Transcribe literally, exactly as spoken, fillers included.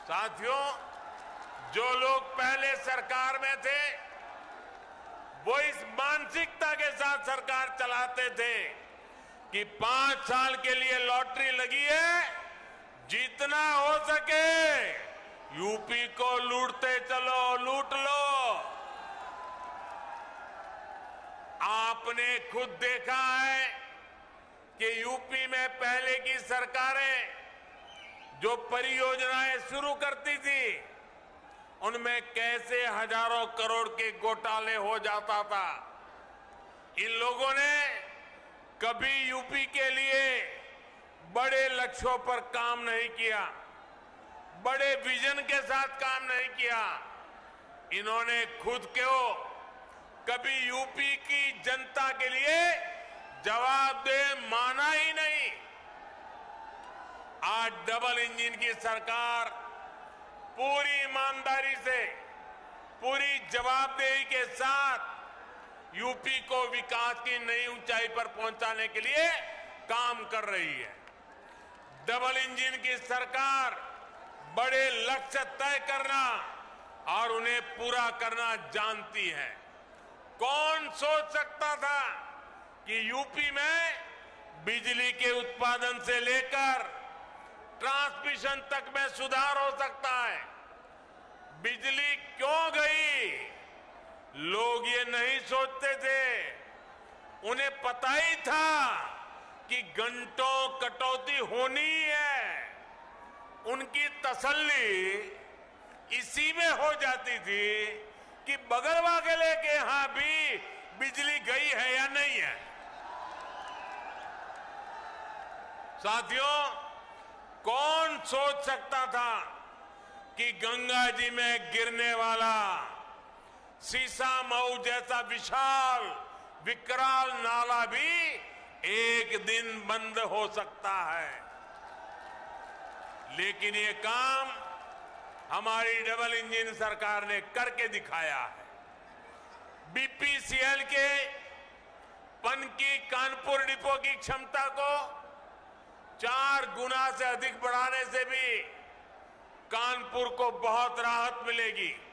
साथियों, जो लोग पहले सरकार में थे वो इस मानसिकता के साथ सरकार चलाते थे कि पांच साल के लिए लॉटरी लगी है, जितना हो सके यूपी को लूटते चलो, लूट लो। आपने खुद देखा है कि यूपी में पहले की सरकारें जो परियोजनाएं शुरू करती थी उनमें कैसे हजारों करोड़ के घोटाले हो जाता था। इन लोगों ने कभी यूपी के लिए बड़े लक्ष्यों पर काम नहीं किया, बड़े विजन के साथ काम नहीं किया। इन्होंने खुद को कभी यूपी की जनता के लिए जवाबदेह माना ही नहीं। आज डबल इंजन की सरकार पूरी ईमानदारी से, पूरी जवाबदेही के साथ यूपी को विकास की नई ऊंचाई पर पहुंचाने के लिए काम कर रही है। डबल इंजन की सरकार बड़े लक्ष्य तय करना और उन्हें पूरा करना जानती है। कौन सोच सकता था कि यूपी में बिजली के उत्पादन से लेकर ट्रांसमिशन तक में सुधार हो सकता है। बिजली क्यों गई? लोग ये नहीं सोचते थे। उन्हें पता ही था कि घंटों कटौती होनी ही है। उनकी तसल्ली इसी में हो जाती थी कि बगल वाले के यहां भी बिजली गई है या नहीं है। साथियों, कौन सोच सकता था कि गंगा जी में गिरने वाला सीसा मऊ जैसा विशाल विकराल नाला भी एक दिन बंद हो सकता है। लेकिन ये काम हमारी डबल इंजन सरकार ने करके दिखाया है। बीपीसीएल के पनकी कानपुर डिपो की क्षमता को चार गुना से अधिक बढ़ाने से भी कानपुर को बहुत राहत मिलेगी।